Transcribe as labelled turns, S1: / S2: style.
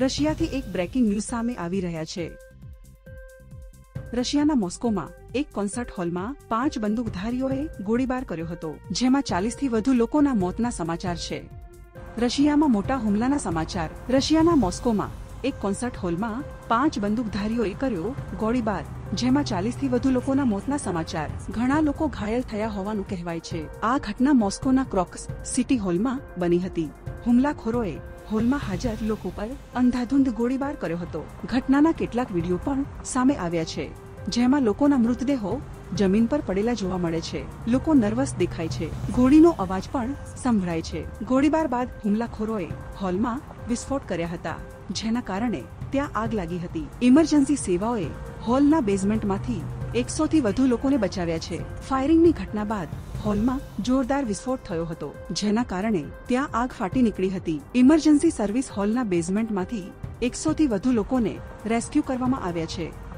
S1: રશિયાથી એક breaking news સામે આવી રહ્યા છે। રશિયાના મોસ્કોમાં એક કોન્સર્ટ હોલમાં 5 બંદૂકધારીઓએ ગોળીબાર કર્યો હતો, જેમાં 40થી વધુ લોકોના મોતના સમાચાર છે। રશિયામાં મોટા હુમલાના સમાચાર। રશિયાના મોસ્કોમાં એક કોન્સર્ટ હોલમાં 5 બંદૂકધારીઓએ કર્યો ગોળીબાર, જેમાં 40થી વધુ લોકોના મોતના સમાચાર। ઘણા લોકો ઘાયલ થયા હોવાનું કહેવાય છે। આ ઘટના મોસ્કોના ક્રોક્સ સિટી હોલમાં બની હતી। હુમલાખોરોએ હોલમાં હાજર લોકો પર અંધાધૂંધ ગોળીબાર કર્યો હતો। ઘટનાના કેટલાક વિડીયો પણ સામે આવ્યા છે, જેમાં લોકોના મૃતદેહો જમીન પર પડેલા જોવા મળે છે। લોકો નર્વસ દેખાય છે। ગોળીનો અવાજ પણ સંભળાય છે। ગોળીબાર બાદ હુમલાખોરોએ હોલમાં વિસ્ફોટ કર્યા હતા, જેના કારણે ત્યાં આગ લાગી હતી। ઇમરજન્સી સેવાઓએ હોલના બેઝમેન્ટમાંથી 100થી વધુ લોકોને બચાવ્યા છે। ફાયરિંગની ઘટના બાદ હોલમાં જોરદાર વિસ્ફોટ થયો હતો, જેના કારણે ત્યાં આગ ફાટી નીકળી હતી। ઇમરજન્સી સર્વિસ હોલના બેઝમેન્ટમાંથી 100થી વધુ લોકોને રેસ્ક્યુ કરવામાં આવ્યા છે।